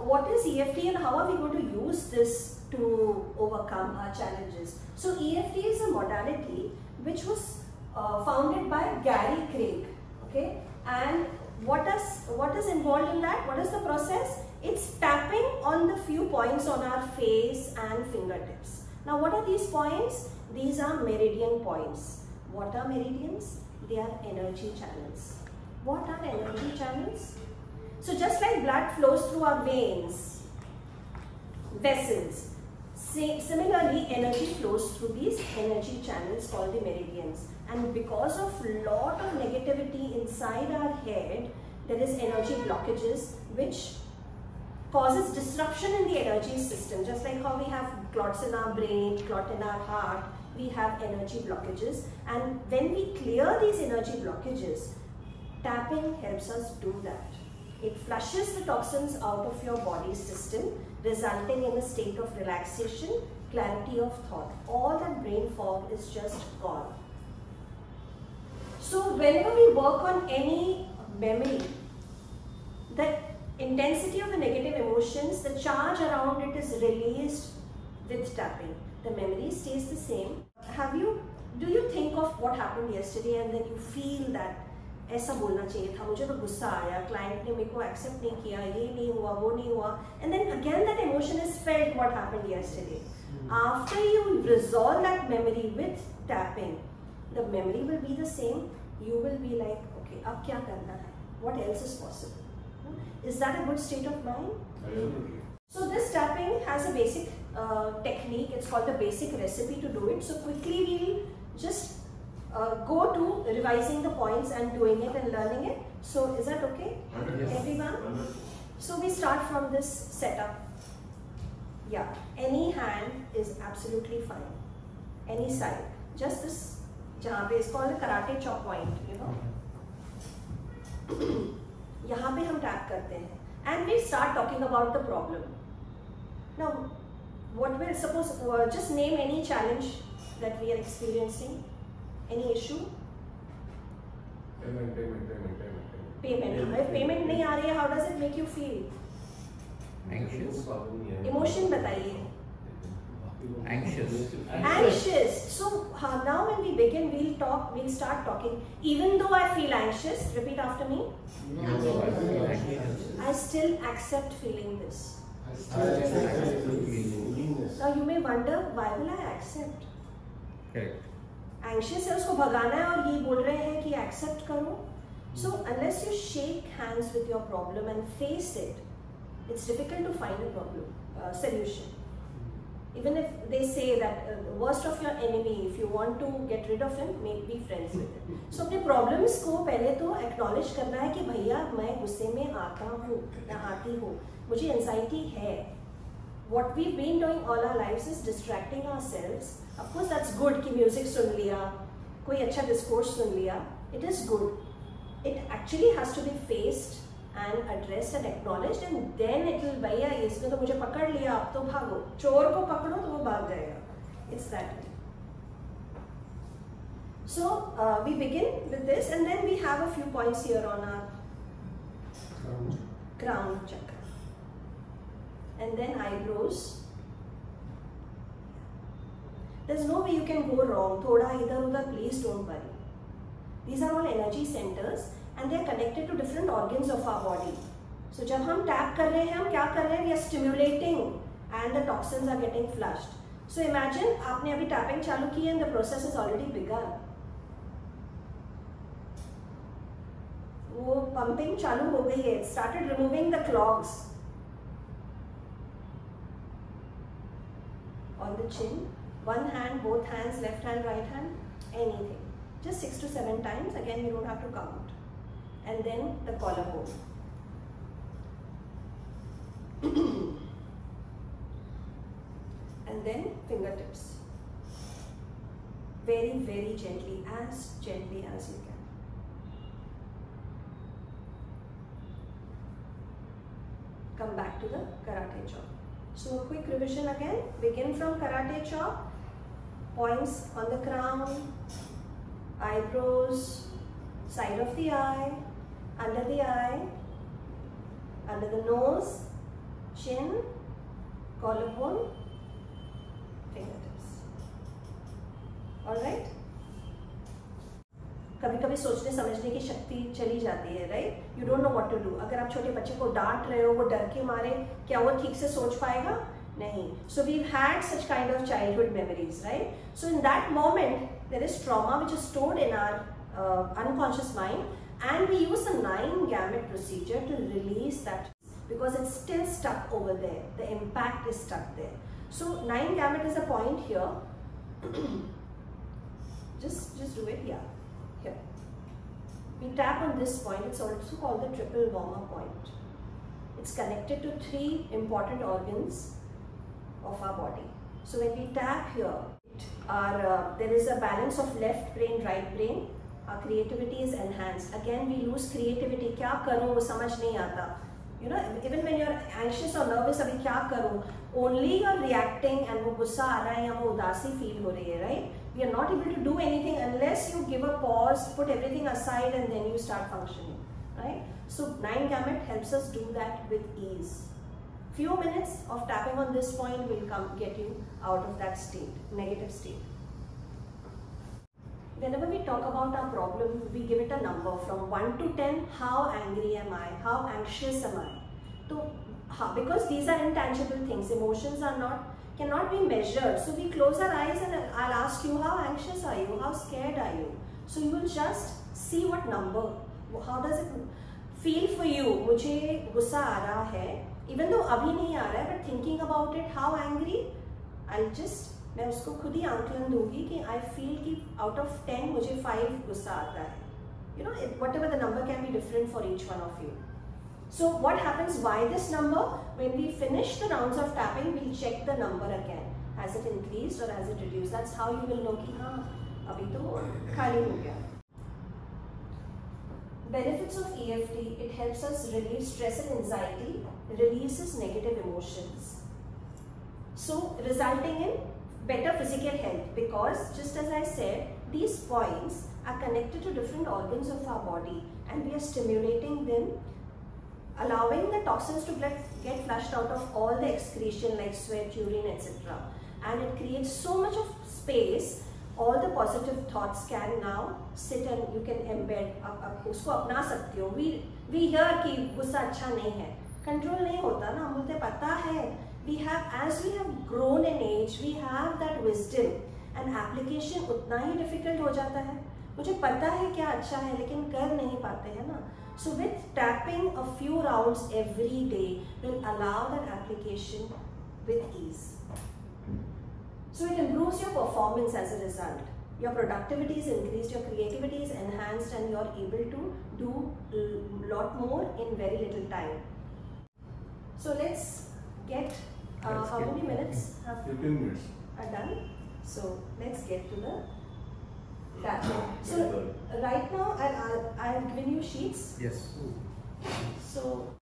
what is EFT and how are we going to use this to overcome our challenges? So EFT is a modality which was founded by Gary Craig. Okay, and what is involved in that? What is the process? It's tapping on the few points on our face and fingertips. Now what are these points? These are meridian points. What are meridians? They are energy channels. What are energy channels? So just like blood flows through our veins, vessels, similarly energy flows through these energy channels called the meridians. And because of lot of negativity inside our head, there is energy blockages which causes disruption in the energy system. Just like how we have clots in our brain, clot in our heart, we have energy blockages. And when we clear these energy blockages, tapping helps us do that. It flushes the toxins out of your body system, resulting in a state of relaxation, clarity of thought. All that brain fog is just gone. So whenever we work on any memory, the intensity of the negative emotions, the charge around it is released with tapping. The memory stays the same. Do you think of what happened yesterday and then you feel that ऐसा बोलना चाहिए था, मुझे तो गुस्सा आया, client ने मेरे को एक्सेप्ट नहीं किया, ये नहीं हुआ, वो नहीं हुआ, and then again that emotion is felt what happened yesterday. After you resolve that memory with tapping, the memory will be the same. You will be like, okay, अब क्या करना है? What else is possible? Is that a good state of mind? So this tapping has a basic technique. It's called the basic recipe to do it. So quickly we'll just go to revising the points and doing it and learning it. So is that okay? Yes. Everyone? So we start from this setup. Yeah, any hand is absolutely fine. Any side. Just this, जहाँ पे it's called a karate chop point, you know. यहाँ पे हम tap करते हैं. And we start talking about the problem. Now, what will suppose just name any challenge that we are experiencing. Any issue? Payment. Payment. If payment नहीं आ रही है, how does it make you feel? Anxious. Emotion बताइए. Anxious. So now when we begin, we'll start talking. Even though I feel anxious, repeat after me. I still accept feeling this. Now you may wonder, why will I accept? Correct. Anxious है, उसको भगाना है और ये बोल रहे हैं कि accept करो. So unless you shake hands with your problem and face it, it's difficult to find a solution. Even if they say that the worst of your enemy, if you want to get rid of him, be friends with him. So अपने problems को पहले तो acknowledge करना है कि भैया मैं गुस्से में आता हूँ या आती हूँ, मुझे anxiety है. What we've been doing all our lives is distracting ourselves. Of course that's good कि music सुन लिया, कोई अच्छा discourse सुन लिया. It is good. It actually has to be faced and addressed and acknowledged, and then it will, भैया इसने तो मुझे पकड़ लिया, अब तो भागो. चोर को पकड़ो तो वो भाग जाएगा. It's that way. So we begin with this, and then we have a few points here on our crown chakra. And then eyebrows. There's no way you can go wrong. Thoda idhar udhar, please don't worry. These are all energy centers and they are connected to different organs of our body. So जब हम tap कर रहे हैं, हम क्या कर रहे हैं? We are stimulating and the toxins are getting flushed. So imagine आपने अभी tapping चालू की and the process has already begun. वो pumping चालू हो गई है. It started removing the clogs on the chin. One hand, both hands, left hand, right hand, anything. Just 6 to 7 times. Again, you don't have to count. And then the collarbone. And then fingertips. Very, very gently as you can. Come back to the karate chop. So a quick revision again. Begin from karate chop. Points on the crown, eyebrows, side of the eye, under the nose, chin, collarbone, fingertips. Alright? कभी कभी सोचने समझने की शक्ति चली जाती है, right? You don't know what to do. अगर आप छोटे बच्चे को डांट रहे हो, वो डर के मारे, क्या वो ठीक से सोच पाएगा? नहीं. So we had such kind of childhood memories, right? So in that moment there is trauma which is stored in our unconscious mind, and we use the 9 gamete procedure to release that because it's still stuck over there. The impact is stuck there. So 9 gamete is a point here. just do it here. Here. We tap on this point. It's also called the triple warmer point. It's connected to 3 important organs of our body. So when we tap here, there is a balance of left brain, right brain. Our creativity is enhanced. Again, we lose creativity. क्या करूँ वो समझ नहीं आता. You know, even when you're anxious or nervous, अभी क्या करूँ? Only you're reacting and वो गुस्सा आ रहा है या वो उदासी feel हो रही है, right? We are not able to do anything unless you give a pause, put everything aside, and then you start functioning, right? So 9 gamete helps us do that with ease. Few minutes of tapping on this point will get you out of that state, negative state. Whenever we talk about our problem, we give it a number from 1 to 10. How angry am I? How anxious am I? So, because these are intangible things, emotions cannot be measured. So we close our eyes and I'll ask you, how anxious are you? How scared are you? So you will just see what number. How does it feel for you? मुझे गुस्सा आ रहा है, even though अभी नहीं आ रहा है, but thinking about it, how angry? मैं उसको खुद ही आंकलन दूंगी कि I feel कि out of 10 मुझे 5 गुस्सा आता है. You know, whatever the number can be different for each one of you. So what happens? Why this number? When we finish the rounds of tapping, we'll check the number again. Has it increased or has it reduced? That's how you will know कि हाँ अभी तो खाली हो गया. Benefits of EFT: it helps us relieve stress and anxiety, releases negative emotions. So resulting in better physical health, because just as I said, these points are connected to different organs of our body and we are stimulating them, allowing the toxins to get flushed out of all the excretion like sweat, urine, etc. And it creates so much of space. All the positive thoughts can now sit and you can embed, उसको अपना सकते हो. We hear कि गुस्सा अच्छा नहीं है, control नहीं होता ना, मुझे पता है. As we have grown in age, we have that wisdom and application उतना ही difficult हो जाता है. मुझे पता है क्या अच्छा है लेकिन कर नहीं पाते हैं ना. So with tapping a few rounds every day will allow that application with ease. So it improves your performance as a result. Your productivity is increased, your creativity is enhanced, and you are able to do a lot more in very little time. So let's get how many minutes? 15 minutes. Are done. So let's get to the tapping. So right now I have given you sheets. Yes. So